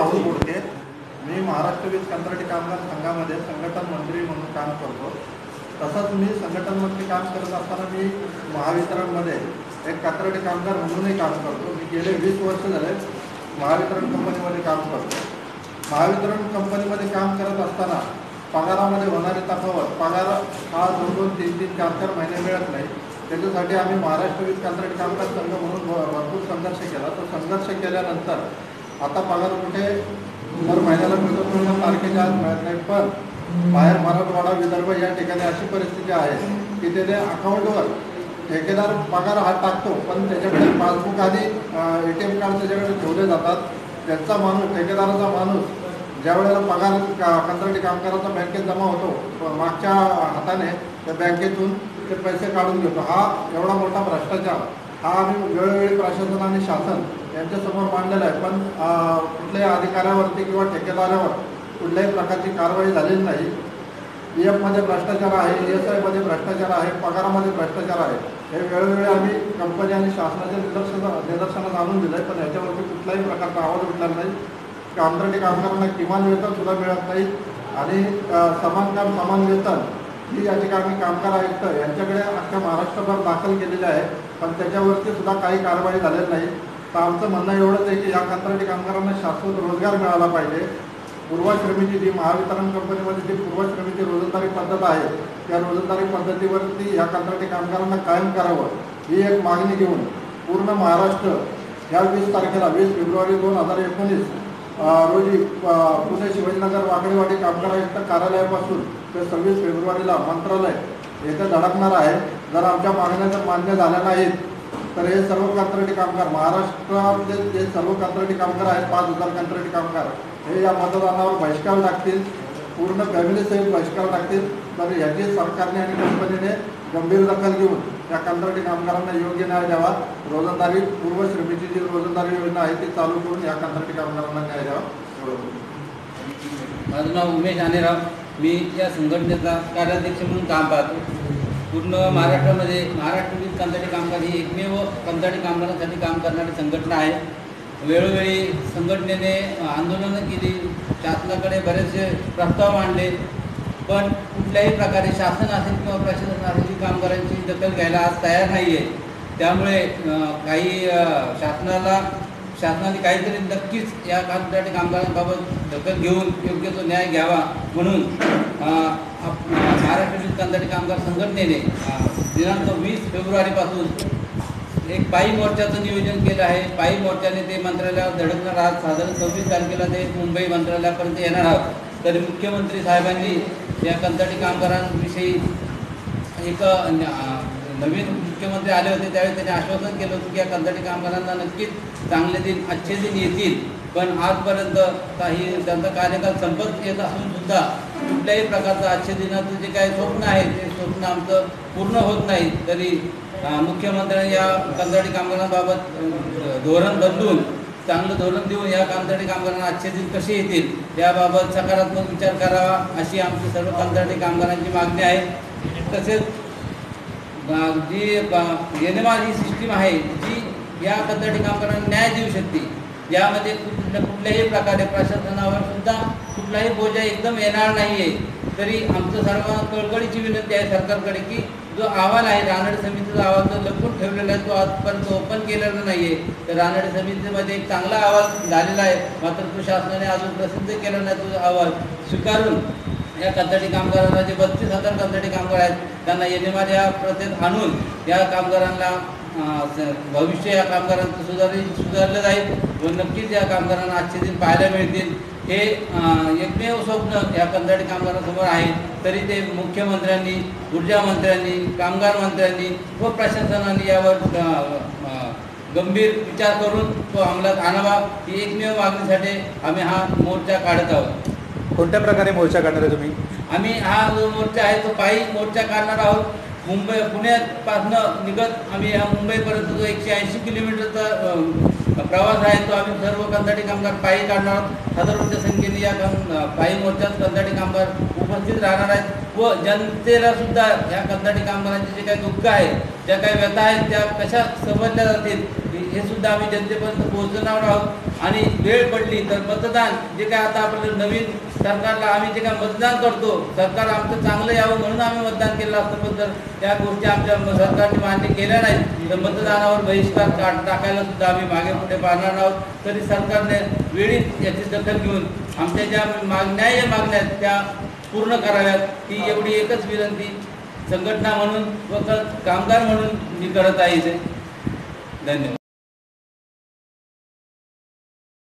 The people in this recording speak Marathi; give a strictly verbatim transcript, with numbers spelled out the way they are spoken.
राहुल बोडके, मी महाराष्ट्र वीज कंत्राटी कामगार संघामध्ये संघटन मंत्री म्हणून काम करतो। तसंच मी संघटन मंत्री काम करत असताना मी महावितरणमध्ये एक कंत्राटी कामगार म्हणूनही काम करतो। मी गेले वीस वर्ष झाले महावितरण कंपनीमध्ये काम करतो। महावितरण कंपनीमध्ये काम करत असताना पगारामध्ये होणारी तफावत, पगार हा दोन दोन तीन तीन चार चार महिने मिळत नाही। त्याच्यासाठी आम्ही महाराष्ट्र वीज कंत्राटी कामगार संघ म्हणून भरपूर संघर्ष केला। तो संघर्ष केल्यानंतर आता पगार कुठे दर महिन्याला मिळतो, पूर्ण तारखेच्या आज मिळत नाही। पण बाहेर मराठवाडा, विदर्भ या ठिकाणी अशी परिस्थिती आहे की त्याने अकाउंटवर ठेकेदार पगार हा टाकतो, पण त्याच्याकडे पासबुक आणि ए टी एम कार्ड त्याच्याकडे ठेवले जातात। त्यांचा माणूस, ठेकेदाराचा माणूस ज्या वेळेला पगार का कंत्राटी कामगाराचा बँकेत जमा होतो, मागच्या हाताने त्या बँकेतून ते पैसे काढून घेतो। हा एवढा मोठा भ्रष्टाचार हा आम्ही वेळोवेळी प्रशासन आणि शासन यांच्यासमोर मांडलेला आहे। पण कुठल्याही अधिकाऱ्यावरती किंवा ठेकेदारावर कुठल्याही प्रकारची कारवाई झालेली नाही। पी एफमध्ये भ्रष्टाचार आहे, ई एस आयमध्ये भ्रष्टाचार आहे, पगारामध्ये भ्रष्टाचार आहे। हे वेळोवेळी आम्ही कंपनी आणि शासनाच्या निदर्शन निदर्शनास आणून दिलं आहे, पण याच्यावरती कुठल्याही प्रकारचा आवाज उठलेला नाही। कंत्राटी कामगारांना किमान वेतन सुद्धा मिळत नाही आणि समान काम समान वेतन ही याचिका आम्ही कामगार आयुक्त यांच्याकडे अख्ख्या महाराष्ट्रभर दाखल केलेली आहे, पण त्याच्यावरती सुद्धा काही कारवाई झालेली नाही। तर आमचं म्हणणं एवढंच आहे की या कंत्राटी कामगारांना शाश्वत रोजगार मिळाला पाहिजे। पूर्वश्रमीची जी महावितरण कंपनीमध्ये जी पूर्वश्रमीची रोजंदारी पद्धत आहे, त्या रोजंदारी पद्धतीवरती या कंत्राटी कामगारांना कायम करावं ही एक मागणी घेऊन पूर्ण महाराष्ट्र ह्या वीस तारखेला वीस फेब्रुवारी दोन हजार एकोणीस रोजी पुणे शिवाजीनगर वाकडेवाडी कामगार आयुक्त कार्यालयापासून ते सव्वीस फेब्रुवारीला मंत्रालय येथे धडकणार आहे। जर आमच्या मागण्या जर मान्य झाल्या नाहीत तर हे सर्व कंत्राटी कामगार, महाराष्ट्रातले जे सर्व कंत्राटी कामगार आहेत, पाच हजार कंत्राटी कामगार, हे या मतदानावर बहिष्कार टाकतील, पूर्ण फॅमिलीसहित बहिष्कार टाकतील। तर याची सरकारने आणि कंपनीने गंभीर दखल घेऊन या कंत्राटी कामगारांना योग्य न्याय द्यावा। रोजंदारी, पूर्वश्रमीची जी रोजंदारी योजना आहे ती चालू करून या कंत्राटी कामगारांना न्याय द्यावा। माझं नाव उमेश आनेराव, मी या संघटनेचा कार्याध्यक्ष म्हणून काम पाहतो। पूर्ण महाराष्ट्रामध्ये महाराष्ट्र वीज कंत्राटी कामगार ही एकमेव कंत्राटी कामगारांसाठी काम करणारी संघटना आहे। वेळोवेळी संघटनेने आंदोलनं केली, शासनाकडे बरेचसे प्रस्ताव मांडले, पण कुठल्याही प्रकारे शासन असेल किंवा प्रशासन असेल कामगारांची दखल घ्यायला आज तयार नाही आहे। त्यामुळे काही शासनाला शासनाने काहीतरी नक्कीच या कंत्राटी कामगारांबाबत दखल घेऊन योग्य तो न्याय घ्यावा म्हणून महाराष्ट्र वीज कंत्राटी कामगार संघटनेने दिनांक वीस फेब्रुवारीपासून एक पायी मोर्चाचं नियोजन केलं आहे। पायी मोर्चाने ते मंत्रालयावर धडकणार आहात। साधारण सव्वीस तारखेला ते मुंबई मंत्रालयापर्यंत येणार आहोत। तरी मुख्यमंत्री साहेबांनी या कंत्राटी कामगारांविषयी एक नवीन मुख्यमंत्री आले होते त्यावेळी त्यांनी आश्वासन केलं होतं की या कंत्राटी कामगारांना नक्कीच चांगले दिन, अच्छे दिन येतील। पण आजपर्यंत काही त्यांचा कार्यकाल संपत येत असून सुद्धा कुठल्याही प्रकारचं आजच्या दिनाचं जे काही स्वप्न आहे ते स्वप्न आमचं पूर्ण होत नाही। तरी मुख्यमंत्र्यांनी या कंत्राटी कामगारांबाबत धोरण बदलून चांगलं धोरण देऊन या कंत्राटी कामगारांना आजचे दिन कसे येतील याबाबत सकारात्मक विचार करावा अशी आमची सर्व कंत्राटी कामगारांची मागणी आहे। तसेच जी एन एम आर ही सिस्टीम आहे जी या कंत्राटी कामगारांना न्याय देऊ शकते, यामध्ये कुठल्या कुठल्याही प्रकारे प्रशासनावर सुद्धा कुठलाही बोजा एकदम येणार नाही आहे। तरी आमचं सर्वांना कळकळीची विनंती आहे सरकारकडे की जो अहवाल आहे रानडे समितीचा अहवाल जो लपवून ठेवलेला आहे तो आजपर्यंत ओपन केलेला नाही आहे। तर रानडे समितीमध्ये एक चांगला अहवाल झालेला आहे, मात्र तो शासनाने अजून प्रसिद्ध केला नाही। तो अहवाल स्वीकारून या कंत्राटी कामगारांना जे बत्तीस हजार कंत्राटी कामगार आहेत त्यांना एन एम आर या प्रथेत आणून या कामगारांना भविष्य या कामगारांचं सुधारित सुधारलं जाईल व नक्कीच या कामगारांना आजचे दिन पाहायला मिळतील। हे एकमेव स्वप्न या कंत्राटी कामगारांसमोर आहे। तरी ते मुख्यमंत्र्यांनी, ऊर्जा मंत्र्यांनी, कामगार मंत्र्यांनी व प्रशासनाने यावर गंभीर विचार करून तो अंमलात आणावा ही एकमेव मागणीसाठी आम्ही हा मोर्चा काढत आहोत। कोणत्या प्रकारे मोर्चा काढणार आहे तुम्ही? आम्ही हा जो मोर्चा आहे तो पायी मोर्चा काढणार आहोत। मुंबई पुण्यापासून निघत आम्ही हा मुंबईपर्यंत जो एकशे ऐंशी किलोमीटरचा प्रवास आहे तो आम्ही सर्व कंत्राटी कामगार पायी काढणार आहोत। हजारोच्या संख्येने या पायी मोर्चात कंत्राटी कामगार उपस्थित राहणार आहेत व जनतेला सुद्धा या कंत्राटी कामगारांचे जे काही दुःख आहे ज्या काही व्यथा आहेत त्या कशा समजल्या जातील हे सुद्धा आम्ही जनतेपर्यंत पोहोचवणार आहोत। आणि वेळ पडली तर मतदान जे काय आता आपलं नवीन सरकारला आम्ही जे काय मतदान करतो, सरकार आमचं चांगलं यावं म्हणून आम्ही मतदान केलं असतं, पण जर त्या गोष्टी आमच्या सरकारने मान्य केल्या नाहीत तर मतदानावर बहिष्कार काढ टाकायला सुद्धा आम्ही मागे पुढे पाहणार आहोत। तरी सरकारने वेळीच याची दखल घेऊन आमच्या ज्या मागण्या न्याय्य मागण्या आहेत त्या पूर्ण कराव्यात ही एवढी एकच विनंती संघटना म्हणून व कामगार म्हणून मी करत आहे इथे। धन्यवाद।